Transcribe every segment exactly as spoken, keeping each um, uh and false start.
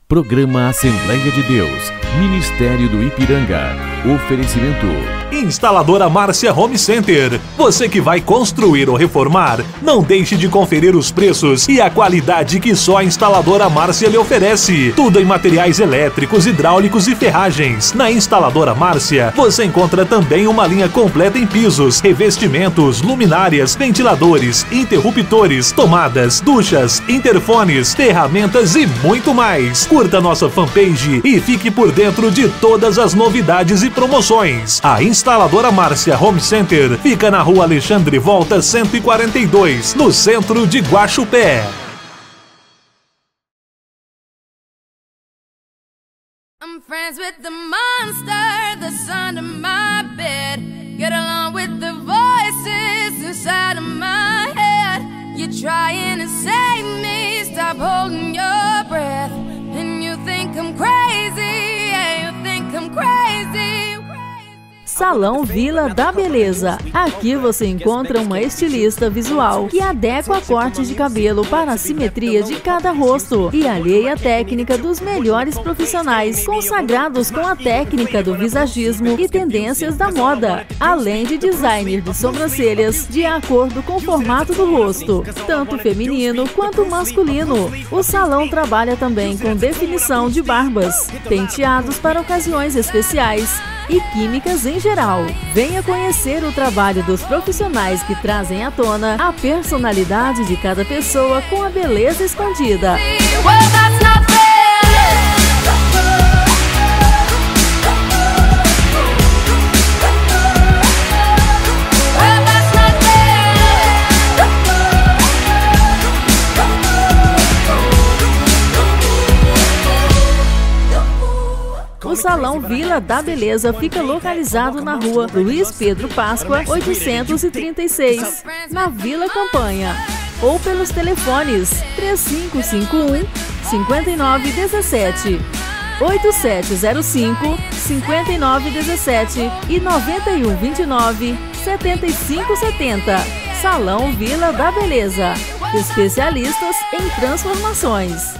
Programa Assembleia de Deus, Ministério do Ipiranga. Oferecimento: Instaladora Márcia Home Center. Você que vai construir ou reformar, não deixe de conferir os preços e a qualidade que só a Instaladora Márcia lhe oferece. Tudo em materiais elétricos, hidráulicos e ferragens. Na Instaladora Márcia, você encontra também uma linha completa em pisos, revestimentos, luminárias, ventiladores, interruptores, tomadas, duchas, interfones, ferramentas e muito mais. Curta nossa fanpage e fique por dentro de todas as novidades e promoções. A Instaladora Márcia Home Center fica na Rua Alexandre Volta cento e quarenta e dois, no centro de Guaxupé. I'm friends with the monster that's under my bed. Get along with the voices inside of my head. You're trying to save me, stop holding your breath. And you think I'm crazy, yeah, you think I'm crazy. Salão Vila da Beleza. Aqui você encontra uma estilista visual que adequa cortes de cabelo para a simetria de cada rosto e alheia a técnica dos melhores profissionais consagrados com a técnica do visagismo e tendências da moda, além de designer de sobrancelhas de acordo com o formato do rosto, tanto feminino quanto masculino. O salão trabalha também com definição de barbas, penteados para ocasiões especiais e químicas em geral. Venha conhecer o trabalho dos profissionais que trazem à tona a personalidade de cada pessoa com a beleza escondida. O Salão Vila da Beleza fica localizado na rua Luiz Pedro Páscoa, oitocentos e trinta e seis, na Vila Campanha, ou pelos telefones três cinco cinco um, cinco nove um sete, oito sete zero cinco, cinco nove um sete e nove um dois nove, sete cinco sete zero. Salão Vila da Beleza, especialistas em transformações.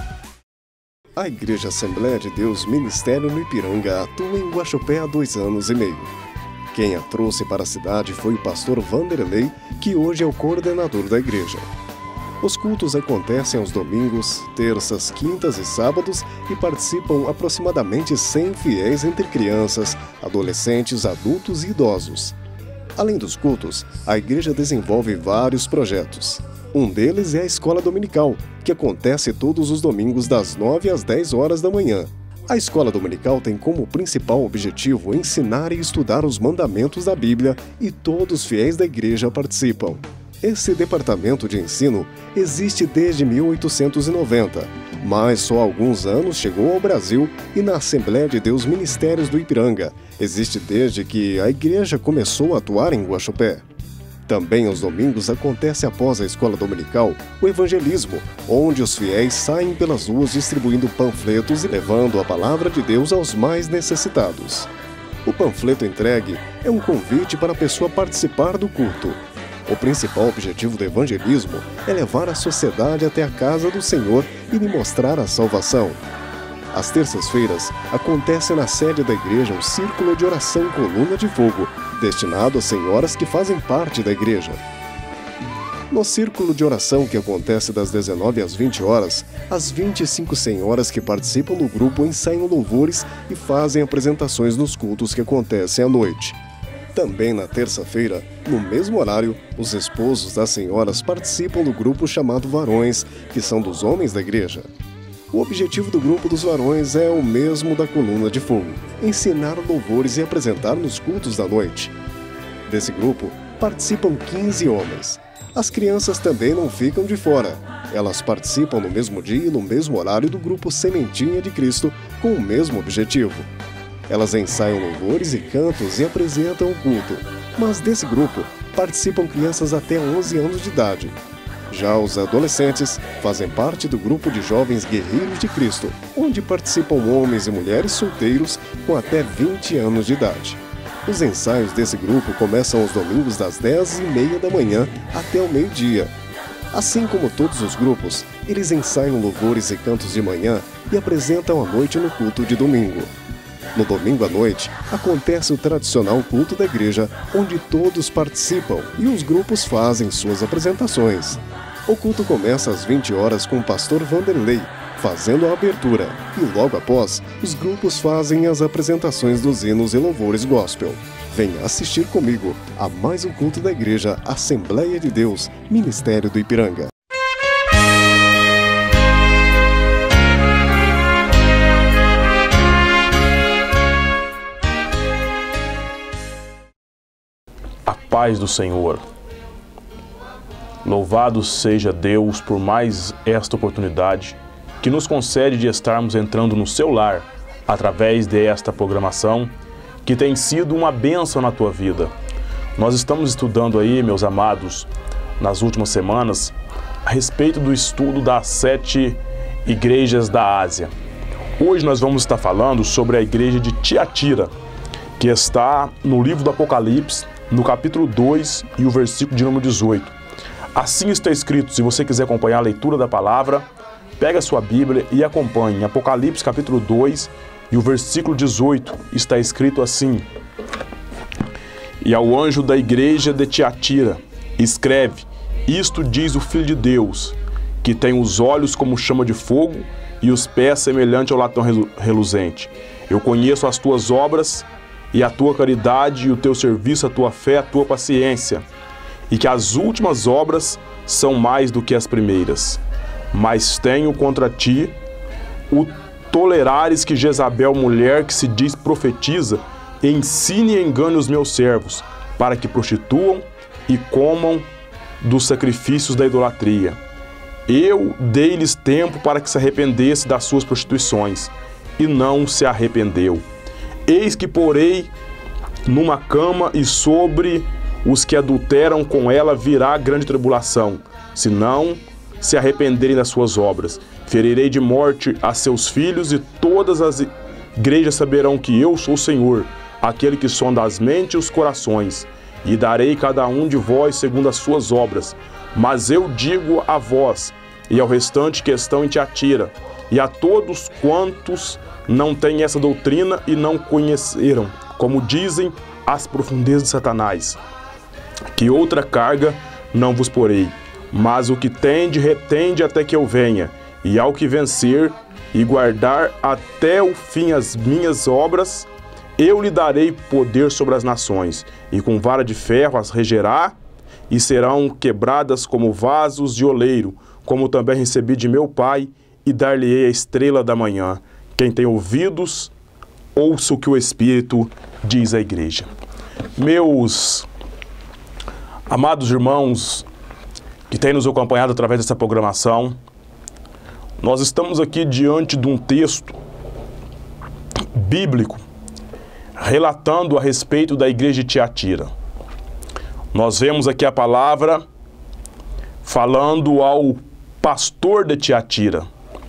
A Igreja Assembleia de Deus Ministério no Ipiranga atua em Guaxupé há dois anos e meio. Quem a trouxe para a cidade foi o pastor Vanderlei, que hoje é o coordenador da igreja. Os cultos acontecem aos domingos, terças, quintas e sábados e participam aproximadamente cem fiéis entre crianças, adolescentes, adultos e idosos. Além dos cultos, a igreja desenvolve vários projetos. Um deles é a Escola Dominical, que acontece todos os domingos das nove às dez horas da manhã. A Escola Dominical tem como principal objetivo ensinar e estudar os mandamentos da Bíblia e todos os fiéis da igreja participam. Esse departamento de ensino existe desde mil oitocentos e noventa, mas só há alguns anos chegou ao Brasil e na Assembleia de Deus Ministérios do Ipiranga existe desde que a igreja começou a atuar em Guaxupé. Também aos domingos acontece após a escola dominical o evangelismo, onde os fiéis saem pelas ruas distribuindo panfletos e levando a palavra de Deus aos mais necessitados. O panfleto entregue é um convite para a pessoa participar do culto. O principal objetivo do evangelismo é levar a sociedade até a casa do Senhor e lhe mostrar a salvação. Às terças-feiras, acontece na sede da igreja o Círculo de Oração Coluna de Fogo, destinado às senhoras que fazem parte da igreja. No Círculo de Oração, que acontece das dezenove às vinte horas, as vinte e cinco senhoras que participam do grupo ensaiam louvores e fazem apresentações nos cultos que acontecem à noite. Também na terça-feira, no mesmo horário, os esposos das senhoras participam do grupo chamado Varões, que são dos homens da igreja. O objetivo do grupo dos varões é o mesmo da Coluna de Fogo: ensinar louvores e apresentar nos cultos da noite. Desse grupo, participam quinze homens. As crianças também não ficam de fora. Elas participam no mesmo dia e no mesmo horário do grupo Sementinha de Cristo, com o mesmo objetivo. Elas ensaiam louvores e cantos e apresentam o culto. Mas desse grupo, participam crianças até onze anos de idade. Já os adolescentes fazem parte do grupo de jovens guerreiros de Cristo, onde participam homens e mulheres solteiros com até vinte anos de idade. Os ensaios desse grupo começam aos domingos das dez e meia da manhã até o meio-dia. Assim como todos os grupos, eles ensaiam louvores e cantos de manhã e apresentam à noite no culto de domingo. No domingo à noite, acontece o tradicional culto da igreja, onde todos participam e os grupos fazem suas apresentações. O culto começa às vinte horas com o pastor Vanderlei, fazendo a abertura, e logo após, os grupos fazem as apresentações dos hinos e louvores gospel. Venha assistir comigo a mais um culto da igreja Assembleia de Deus, Ministério do Ipiranga. A paz do Senhor. Louvado seja Deus por mais esta oportunidade que nos concede de estarmos entrando no seu lar através desta programação que tem sido uma bênção na tua vida. Nós estamos estudando aí, meus amados, nas últimas semanas, a respeito do estudo das sete igrejas da Ásia. Hoje nós vamos estar falando sobre a igreja de Tiatira, que está no livro do Apocalipse, no capítulo dois e o versículo de número dezoito. Assim está escrito, se você quiser acompanhar a leitura da palavra, pega a sua Bíblia e acompanhe. Apocalipse capítulo dois e o versículo dezoito está escrito assim: E ao anjo da igreja de Tiatira, escreve, isto diz o Filho de Deus, que tem os olhos como chama de fogo e os pés semelhante ao latão reluzente. Eu conheço as tuas obras e a tua caridade e o teu serviço, a tua fé, a tua paciência, e que as últimas obras são mais do que as primeiras. Mas tenho contra ti o tolerares que Jezabel, mulher que se diz profetiza, ensine e engane os meus servos, para que prostituam e comam dos sacrifícios da idolatria. Eu dei-lhes tempo para que se arrependesse das suas prostituições, e não se arrependeu. Eis que porei numa cama, e sobre os que adulteram com ela virá grande tribulação, se não se arrependerem das suas obras. Ferirei de morte a seus filhos, e todas as igrejas saberão que eu sou o Senhor, aquele que sonda as mentes e os corações, e darei cada um de vós segundo as suas obras. Mas eu digo a vós e ao restante que estão em Tiatira, e a todos quantos não têm essa doutrina e não conheceram, como dizem as profundezas de Satanás, que outra carga não vos porei, mas o que tende, retende até que eu venha, e ao que vencer e guardar até o fim as minhas obras, eu lhe darei poder sobre as nações, e com vara de ferro as regerá, e serão quebradas como vasos de oleiro, como também recebi de meu Pai, e dar-lhe-ei a estrela da manhã. Quem tem ouvidos, ouça o que o Espírito diz à igreja. Meus amados irmãos que têm nos acompanhado através dessa programação, nós estamos aqui diante de um texto bíblico relatando a respeito da igreja de Tiatira. Nós vemos aqui a palavra falando ao pastor de Tiatira.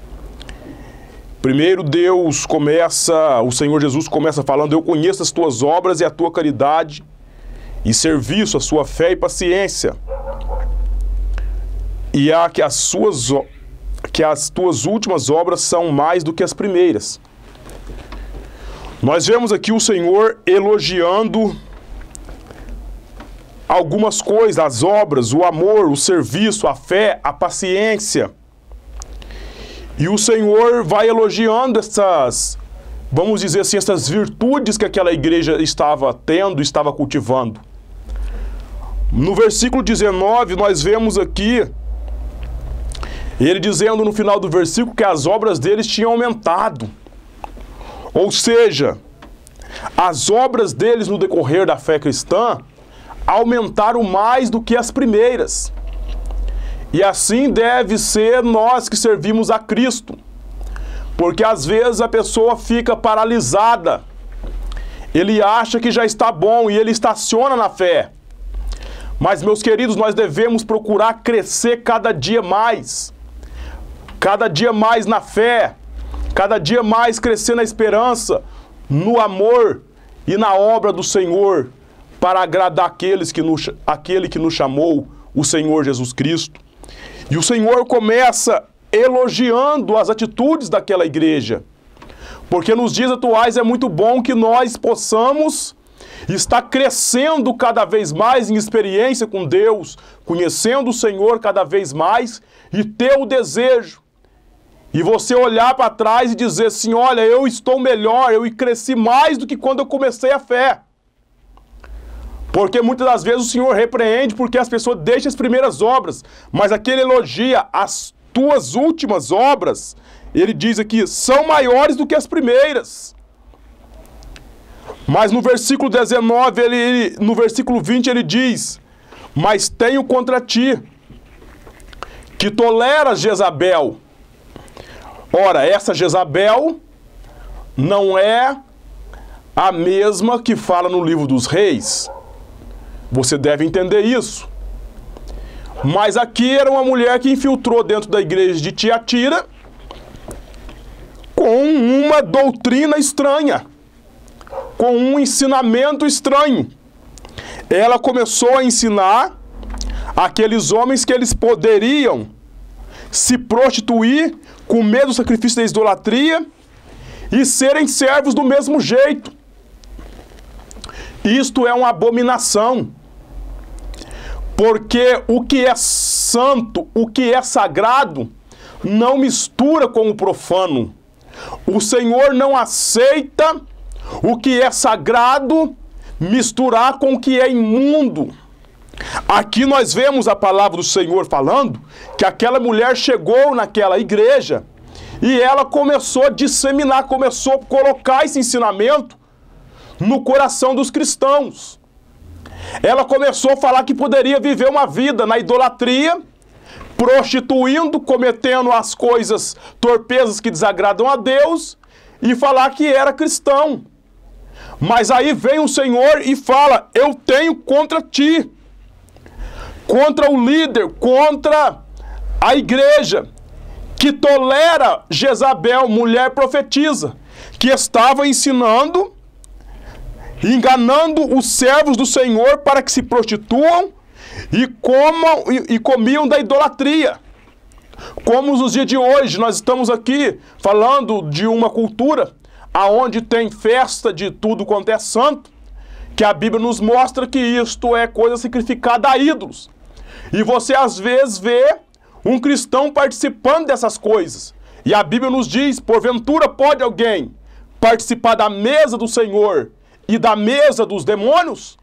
Primeiro Deus começa, o Senhor Jesus começa falando: eu conheço as tuas obras e a tua caridade e serviço, a sua fé e paciência, e há que as suas que as tuas últimas obras são mais do que as primeiras. Nós vemos aqui o Senhor elogiando algumas coisas, as obras, o amor, o serviço, a fé, a paciência. E o Senhor vai elogiando essas, vamos dizer assim, essas virtudes que aquela igreja estava tendo, estava cultivando. No versículo dezenove, nós vemos aqui ele dizendo no final do versículo que as obras deles tinham aumentado. Ou seja, as obras deles no decorrer da fé cristã aumentaram mais do que as primeiras. E assim deve ser nós que servimos a Cristo. Porque às vezes a pessoa fica paralisada. Ele acha que já está bom e ele estaciona na fé. Mas, meus queridos, nós devemos procurar crescer cada dia mais. Cada dia mais na fé. Cada dia mais crescer na esperança, no amor e na obra do Senhor, para agradar aqueles que nos, aquele que nos chamou, o Senhor Jesus Cristo. E o Senhor começa elogiando as atitudes daquela igreja. Porque nos dias atuais é muito bom que nós possamos estar crescendo cada vez mais em experiência com Deus, conhecendo o Senhor cada vez mais e ter o desejo. E você olhar para trás e dizer assim, olha, eu estou melhor, eu cresci mais do que quando eu comecei a fé. Porque muitas das vezes o Senhor repreende porque as pessoas deixam as primeiras obras, mas aqui ele elogia as tuas últimas obras. Ele diz aqui, são maiores do que as primeiras. Mas no versículo dezenove, ele, ele, no versículo vinte, ele diz, mas tenho contra ti, que toleras Jezabel. Ora, essa Jezabel não é a mesma que fala no livro dos reis. Você deve entender isso. Mas aqui era uma mulher que infiltrou dentro da igreja de Tiatira com uma doutrina estranha, com um ensinamento estranho. Ela começou a ensinar aqueles homens que eles poderiam se prostituir com medo do sacrifício da idolatria e serem servos do mesmo jeito. Isto é uma abominação. Porque o que é santo, o que é sagrado, não mistura com o profano. O Senhor não aceita o que é sagrado misturar com o que é imundo. Aqui nós vemos a palavra do Senhor falando que aquela mulher chegou naquela igreja e ela começou a disseminar, começou a colocar esse ensinamento no coração dos cristãos. Ela começou a falar que poderia viver uma vida na idolatria, prostituindo, cometendo as coisas, torpezas que desagradam a Deus, e falar que era cristão. Mas aí vem o Senhor e fala, eu tenho contra ti, contra o líder, contra a igreja, que tolera Jezabel, mulher profetisa, que estava ensinando, enganando os servos do Senhor para que se prostituam e comam e, e comiam da idolatria. Como nos dias de hoje, nós estamos aqui falando de uma cultura aonde tem festa de tudo quanto é santo, que a Bíblia nos mostra que isto é coisa sacrificada a ídolos. E você às vezes vê um cristão participando dessas coisas. E a Bíblia nos diz, porventura pode alguém participar da mesa do Senhor e da mesa dos demônios?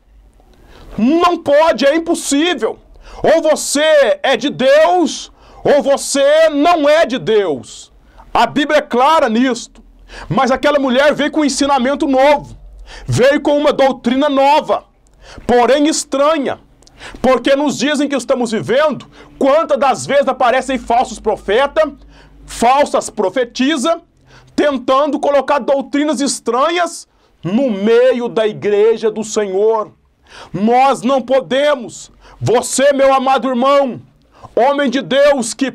Não pode, é impossível. Ou você é de Deus, ou você não é de Deus. A Bíblia é clara nisto. Mas aquela mulher veio com um ensinamento novo, veio com uma doutrina nova, porém estranha. Porque nos dias em que estamos vivendo, quantas das vezes aparecem falsos profetas, falsas profetisas, tentando colocar doutrinas estranhas no meio da igreja do Senhor. Nós não podemos, você, meu amado irmão, homem de Deus que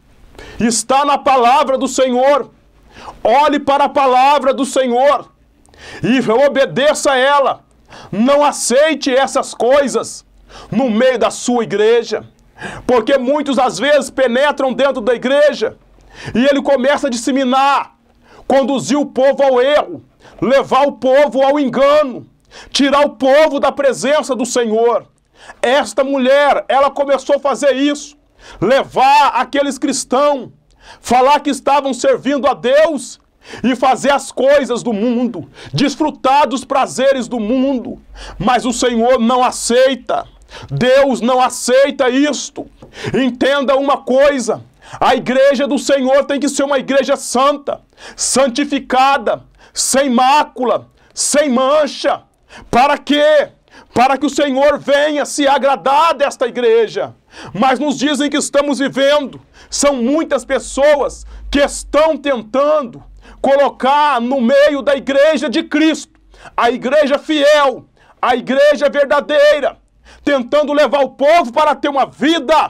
está na palavra do Senhor, olhe para a palavra do Senhor e obedeça a ela. Não aceite essas coisas no meio da sua igreja, porque muitos às vezes penetram dentro da igreja e ele começa a disseminar, conduzir o povo ao erro, levar o povo ao engano, tirar o povo da presença do Senhor. Esta mulher, ela começou a fazer isso, levar aqueles cristãos, falar que estavam servindo a Deus e fazer as coisas do mundo, desfrutar dos prazeres do mundo. Mas o Senhor não aceita, Deus não aceita isto. Entenda uma coisa, a igreja do Senhor tem que ser uma igreja santa, santificada, sem mácula, sem mancha. Para quê? Para que o Senhor venha se agradar desta igreja. Mas nos dias em que estamos vivendo, são muitas pessoas que estão tentando colocar no meio da igreja de Cristo, a igreja fiel, a igreja verdadeira, tentando levar o povo para ter uma vida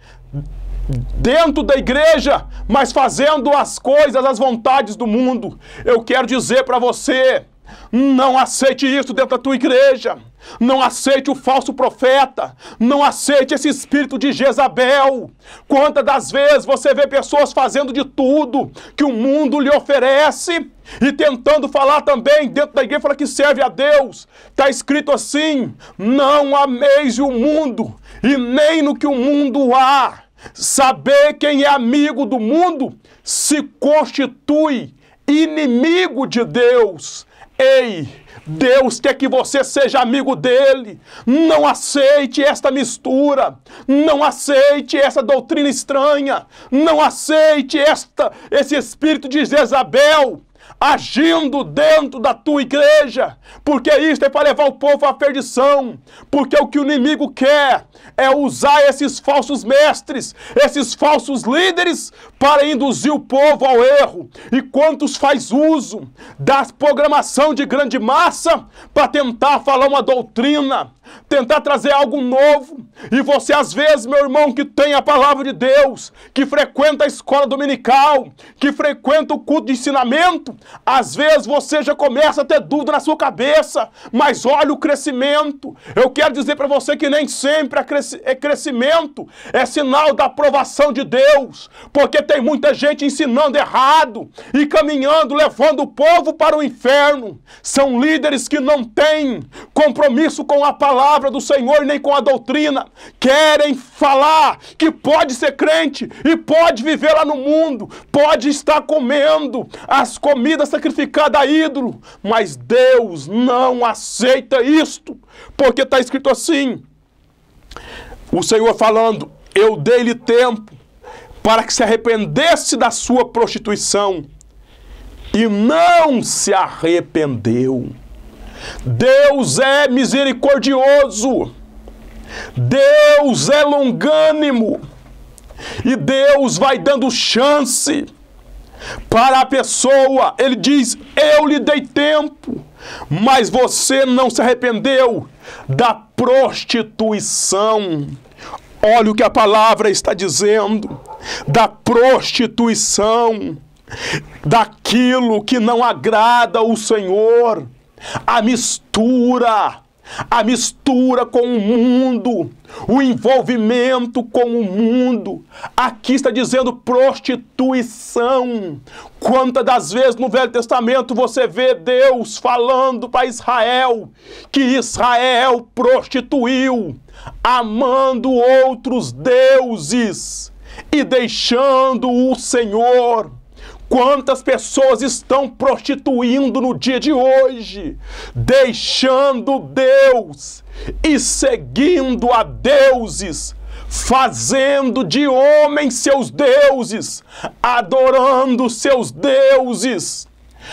dentro da igreja, mas fazendo as coisas, as vontades do mundo. Eu quero dizer para você, Não aceite isso dentro da tua igreja. Não aceite o falso profeta. Não aceite esse espírito de Jezabel. Quantas das vezes você vê pessoas fazendo de tudo que o mundo lhe oferece e tentando falar também dentro da igreja, fala que serve a Deus. Está escrito assim: não ameis o mundo e nem no que o mundo há. Saber quem é amigo do mundo se constitui inimigo de Deus. Ei, Deus quer que você seja amigo dele. Não aceite esta mistura. Não aceite essa doutrina estranha. Não aceite esta, esse espírito de Jezabel agindo dentro da tua igreja, porque isso é para levar o povo à perdição, porque o que o inimigo quer é usar esses falsos mestres, esses falsos líderes, para induzir o povo ao erro. E quantos faz uso da programação de grande massa para tentar falar uma doutrina, tentar trazer algo novo. E você, às vezes, meu irmão, que tem a palavra de Deus, que frequenta a escola dominical, que frequenta o culto de ensinamento, às vezes você já começa a ter dúvida na sua cabeça, mas olha o crescimento. Eu quero dizer para você que nem sempre é crescimento, é sinal da aprovação de Deus, porque tem muita gente ensinando errado e caminhando, levando o povo para o inferno. São líderes que não têm compromisso com a palavra do Senhor nem com a doutrina. Querem falar que pode ser crente e pode viver lá no mundo, pode estar comendo as comidas sacrificadas a ídolo, mas Deus não aceita isto, porque está escrito assim, o Senhor falando: eu dei-lhe tempo para que se arrependesse da sua prostituição, e não se arrependeu. Deus é misericordioso, Deus é longânimo, e Deus vai dando chance para a pessoa. Ele diz: eu lhe dei tempo, mas você não se arrependeu da prostituição. Olha o que a palavra está dizendo, da prostituição, daquilo que não agrada ao Senhor, a mistura, a mistura com o mundo, o envolvimento com o mundo. Aqui está dizendo prostituição. Quantas das vezes no Velho Testamento você vê Deus falando para Israel que Israel prostituiu, amando outros deuses e deixando o Senhor. Quantas pessoas estão prostituindo no dia de hoje, deixando Deus e seguindo a deuses, fazendo de homens seus deuses, adorando seus deuses.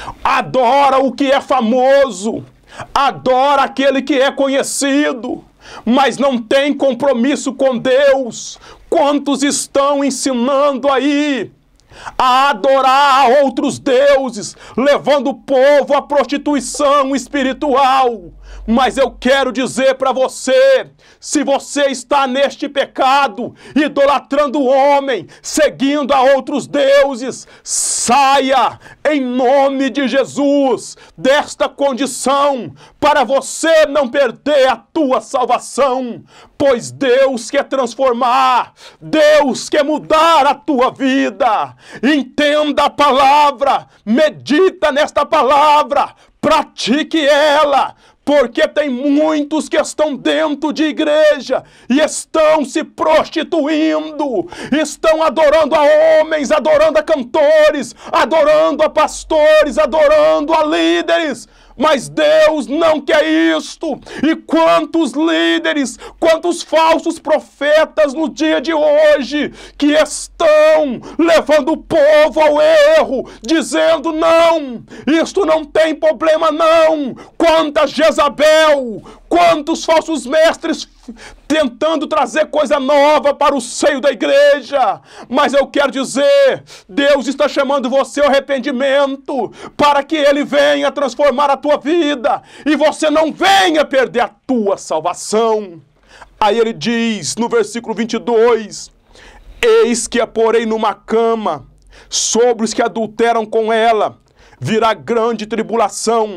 Adora o que é famoso, adora aquele que é conhecido, mas não tem compromisso com Deus. Quantos estão ensinando aí a adorar a outros deuses, levando o povo à prostituição espiritual? Mas eu quero dizer para você, se você está neste pecado, idolatrando o homem, seguindo a outros deuses, saia em nome de Jesus desta condição, para você não perder a tua salvação, pois Deus quer transformar, Deus quer mudar a tua vida. Entenda a palavra, medita nesta palavra, pratique ela, porque tem muitos que estão dentro de igreja e estão se prostituindo, estão adorando a homens, adorando a cantores, adorando a pastores, adorando a líderes. Mas Deus não quer isto. E quantos líderes, quantos falsos profetas no dia de hoje que estão levando o povo ao erro, dizendo: não, isto não tem problema não. Quanta Jezabel, quantos falsos mestres tentando trazer coisa nova para o seio da igreja. Mas eu quero dizer, Deus está chamando você ao arrependimento, para que Ele venha transformar a tua vida e você não venha perder a tua salvação. Aí ele diz no versículo vinte e dois: eis que a porei numa cama, sobre os que adulteram com ela virá grande tribulação,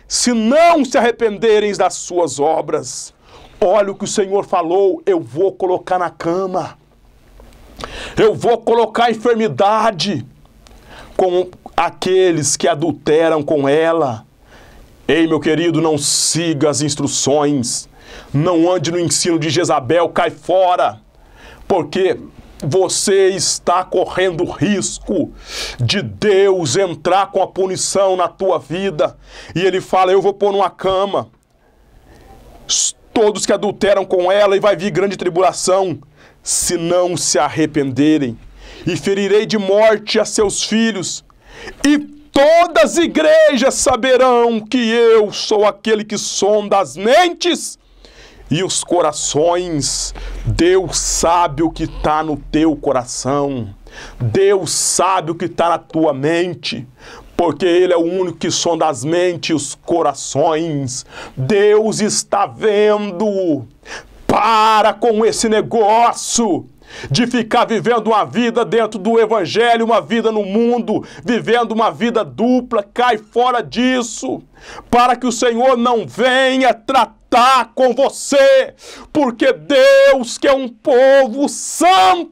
se não se arrependerem das suas obras. Olha o que o Senhor falou, eu vou colocar na cama. Eu vou colocar a enfermidade com aqueles que adulteram com ela. Ei, meu querido, não siga as instruções. Não ande no ensino de Jezabel, cai fora. Porque você está correndo risco de Deus entrar com a punição na tua vida. E Ele fala, eu vou pôr numa cama todos que adulteram com ela, e vai vir grande tribulação, se não se arrependerem. E ferirei de morte a seus filhos, e todas as igrejas saberão que eu sou aquele que sonda as mentes e os corações. Deus sabe o que está no teu coração. Deus sabe o que está na tua mente, porque Ele é o único que sonda as mentes e os corações. Deus está vendo. Para com esse negócio de ficar vivendo uma vida dentro do Evangelho, uma vida no mundo, vivendo uma vida dupla. Cai fora disso, para que o Senhor não venha tratar com você, porque Deus quer um povo santo,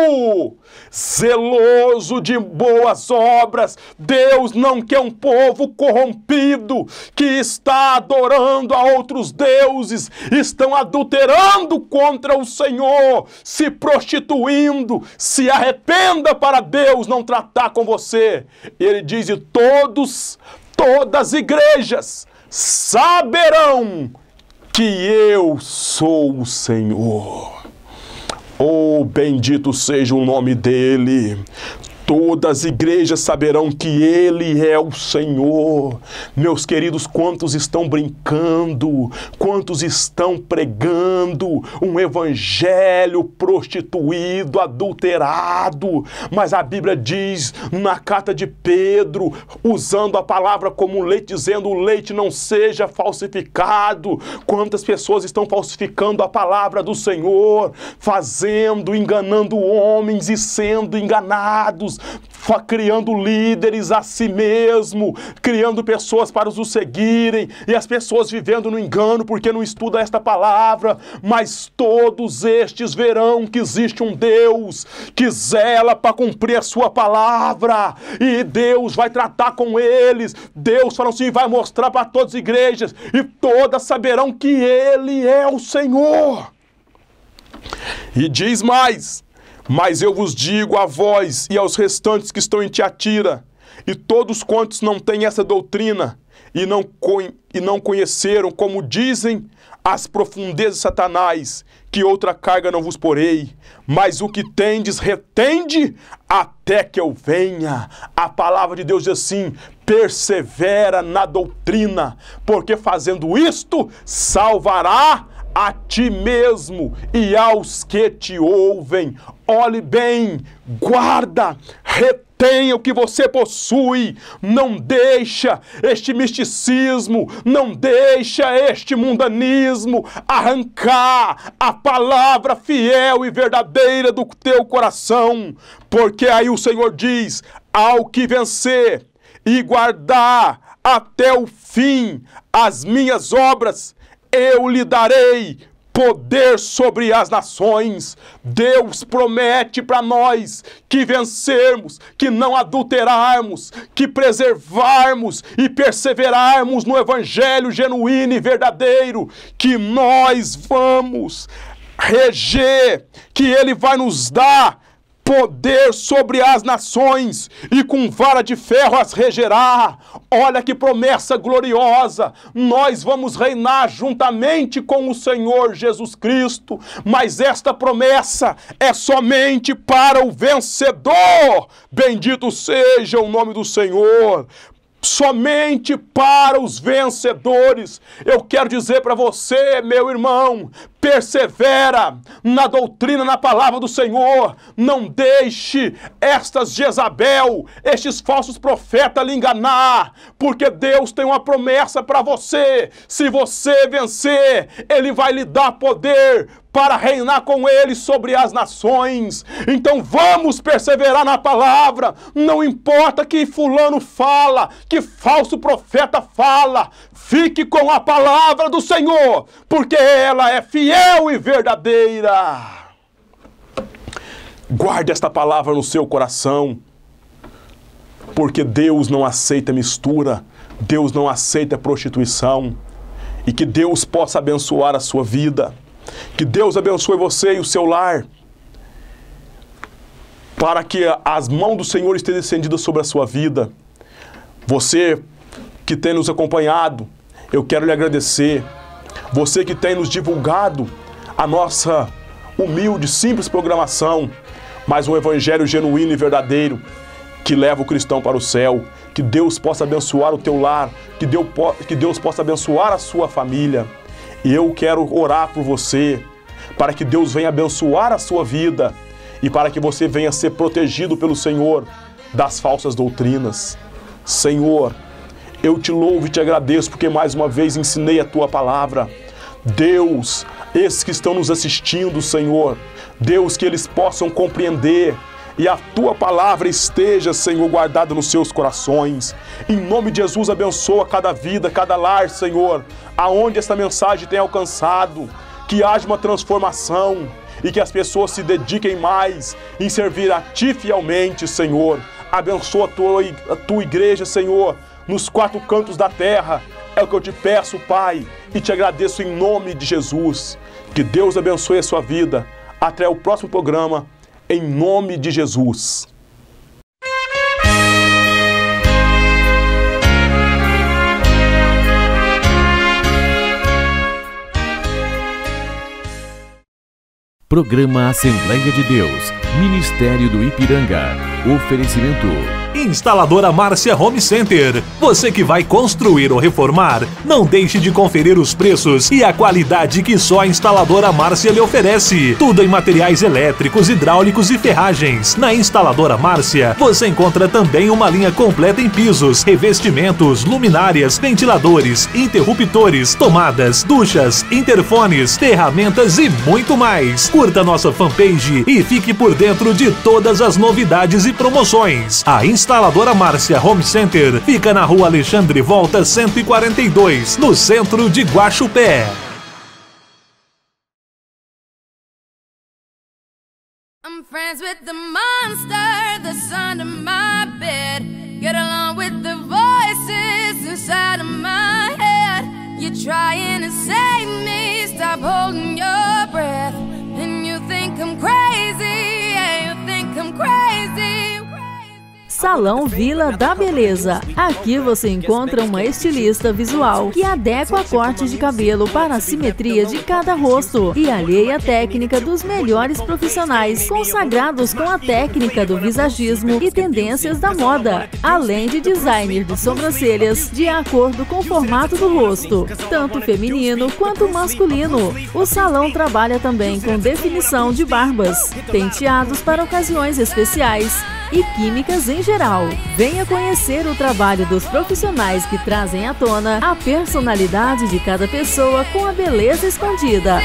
zeloso de boas obras. Deus não quer um povo corrompido, que está adorando a outros deuses, estão adulterando contra o Senhor, se prostituindo. Se arrependa para Deus não tratar com você. Ele diz, e todos, todas as igrejas saberão que eu sou o Senhor. Oh, bendito seja o nome dEle. Todas as igrejas saberão que Ele é o Senhor. Meus queridos, quantos estão brincando, quantos estão pregando um evangelho prostituído, adulterado. Mas a Bíblia diz na carta de Pedro, usando a palavra como leite, dizendo o leite não seja falsificado. Quantas pessoas estão falsificando a palavra do Senhor, fazendo, enganando homens e sendo enganados, criando líderes a si mesmo, criando pessoas para os seguirem, e as pessoas vivendo no engano porque não estudam esta palavra. Mas todos estes verão que existe um Deus que zela para cumprir a sua palavra, e Deus vai tratar com eles. Deus fala assim, vai mostrar para todas as igrejas, e todas saberão que Ele é o Senhor. E diz mais, mas eu vos digo a vós e aos restantes que estão em Tiatira, e todos quantos não têm essa doutrina, e não, e não conheceram, como dizem as profundezas de Satanás, que outra carga não vos porei, mas o que tendes retende até que eu venha. A palavra de Deus diz assim, persevera na doutrina, porque fazendo isto, salvará a ti mesmo e aos que te ouvem. Olhe bem, guarda, retenha o que você possui, não deixa este misticismo, não deixa este mundanismo arrancar a palavra fiel e verdadeira do teu coração, porque aí o Senhor diz, ao que vencer e guardar até o fim as minhas obras, eu lhe darei poder sobre as nações. Deus promete para nós que vencermos, que não adulterarmos, que preservarmos e perseverarmos no evangelho genuíno e verdadeiro, que nós vamos reger, que Ele vai nos dar poder sobre as nações, e com vara de ferro as regerá. Olha que promessa gloriosa! Nós vamos reinar juntamente com o Senhor Jesus Cristo, mas esta promessa é somente para o vencedor. Bendito seja o nome do Senhor. Somente para os vencedores. Eu quero dizer para você, meu irmão, persevera na doutrina, na palavra do Senhor. Não deixe estas Jezabel, estes falsos profetas lhe enganar, porque Deus tem uma promessa para você. Se você vencer, Ele vai lhe dar poder para reinar com Ele sobre as nações. Então vamos perseverar na palavra, não importa que fulano fala, que falso profeta fala, fique com a palavra do Senhor, porque ela é fiel e verdadeira. Guarde esta palavra no seu coração, porque Deus não aceita mistura, Deus não aceita prostituição, e que Deus possa abençoar a sua vida, que Deus abençoe você e o seu lar, para que as mãos do Senhor estejam estendidas sobre a sua vida. Você que tem nos acompanhado, eu quero lhe agradecer. Você que tem nos divulgado a nossa humilde, simples programação, mas um evangelho genuíno e verdadeiro, que leva o cristão para o céu. Que Deus possa abençoar o teu lar, que Deus, que Deus possa abençoar a sua família. E eu quero orar por você, para que Deus venha abençoar a sua vida e para que você venha ser protegido pelo Senhor das falsas doutrinas. Senhor, eu te louvo e te agradeço porque mais uma vez ensinei a tua palavra. Deus, esses que estão nos assistindo, Senhor, Deus, que eles possam compreender e a tua palavra esteja, Senhor, guardada nos seus corações. Em nome de Jesus, abençoa cada vida, cada lar, Senhor, aonde essa mensagem tem alcançado, que haja uma transformação e que as pessoas se dediquem mais em servir a Ti fielmente, Senhor. Abençoa a tua, a tua igreja, Senhor, nos quatro cantos da terra. É o que eu te peço, Pai, e te agradeço em nome de Jesus. Que Deus abençoe a sua vida. Até o próximo programa, em nome de Jesus. Programa Assembleia de Deus, Ministério do Ipiranga. Oferecimento: Instaladora Márcia Home Center. Você que vai construir ou reformar, não deixe de conferir os preços e a qualidade que só a Instaladora Márcia lhe oferece. Tudo em materiais elétricos, hidráulicos e ferragens. Na Instaladora Márcia, você encontra também uma linha completa em pisos, revestimentos, luminárias, ventiladores, interruptores, tomadas, duchas, interfones, ferramentas e muito mais. Curta nossa fanpage e fique por dentro de todas as novidades e promoções. A Instaladora Márcia Home Center fica na Rua Alexandre Volta cento e quarenta e dois, no centro de Guaxupé. I'm friends with the monster that's under my bed. Get along with the voices inside of my head. You're trying to save me, stop holding your breath. And you think I'm crazy, yeah, you think I'm crazy. Salão Vila da Beleza. Aqui você encontra uma estilista visual que adequa cortes de cabelo para a simetria de cada rosto e alheia a técnica dos melhores profissionais, consagrados com a técnica do visagismo e tendências da moda, além de designer de sobrancelhas de acordo com o formato do rosto, tanto feminino quanto masculino. O salão trabalha também com definição de barbas, penteados para ocasiões especiais e químicas em geral. Venha conhecer o trabalho dos profissionais que trazem à tona a personalidade de cada pessoa com a beleza escondida.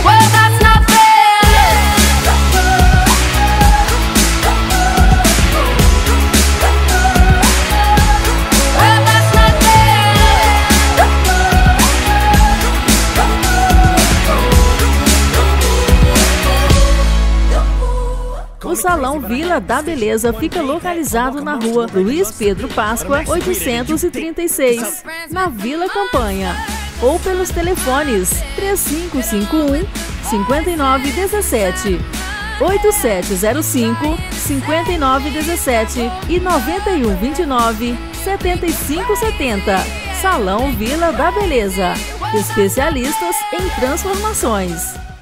O Salão Vila da Beleza fica localizado na rua Luiz Pedro Páscoa, oitocentos e trinta e seis, na Vila Campanha, ou pelos telefones três cinco cinco um, cinco nove um sete, oito sete zero cinco, cinco nove um sete e nove um dois nove, sete cinco sete zero. Salão Vila da Beleza, especialistas em transformações.